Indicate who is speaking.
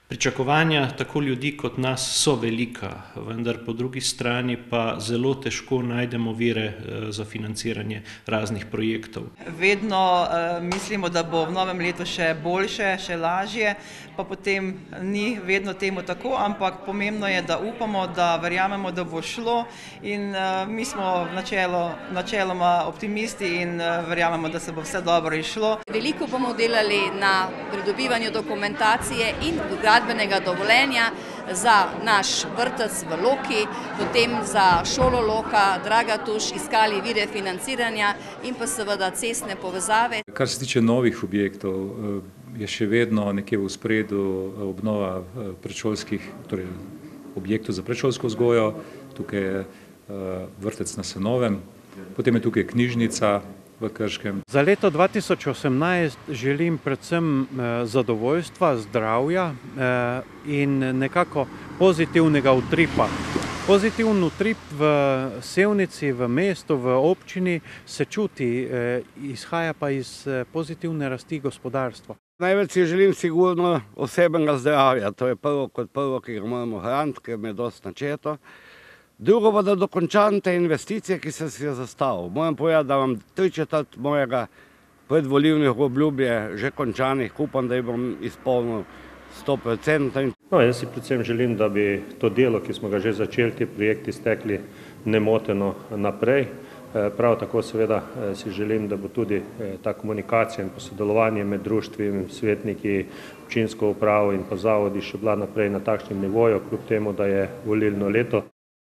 Speaker 1: Pričakovanja tako ljudi kot nas so velika, vendar po drugi strani pa zelo težko najdemo vire za financiranje raznih projektov.
Speaker 2: Vedno mislimo, da bo v novem letu še boljše, še lažje, pa potem ni vedno temu tako, ampak pomembno je, da upamo, da verjamemo, da bo šlo in mi smo načeloma optimisti in verjamemo, da se bo vse dobro izšlo.
Speaker 3: Veliko bomo delali na pridobivanju dokumentacije in gradbenega dovoljenja za naš vrtec v Loki, potem za šolo Loka, Dragatuš, iskali vire financiranja in pa seveda cestne povezave.
Speaker 4: Kar se tiče novih objektov, je še vedno nekje v ospredju obnova predšolskih, torej objektov za predšolsko vzgojo, tukaj je vrtec na Senovem, potem je tukaj knjižnica v Krškem.
Speaker 5: Za leto 2018 želim predvsem zadovoljstva, zdravja in nekako pozitivnega utripa. Pozitiven utrip v Sevnici, v mestu, v občini se čuti, izhaja pa iz pozitivne rasti gospodarstva.
Speaker 6: Največ si želim sigurno osebnega zdravja, to je prvo kot prvo, ki ga moramo hraniti, ker mi je dosti načeto. Drugo pa, da dokončam te investicije, ki sem si jo zastavil. Moram povedati, da imam 3/4 mojega predvolilnih obljub je že končanih, upam, da jih bom izpolnil 100%.
Speaker 7: Jaz si predvsem želim, da bi to delo, ki smo ga že začeli, ti projekti stekli nemoteno naprej. Prav tako seveda si želim, da bo tudi ta komunikacija in sodelovanje med društvi, svetniki, občinsko upravo in pa zavodi še bila naprej na takšnem nivoju, kljub temu, da je volilno leto.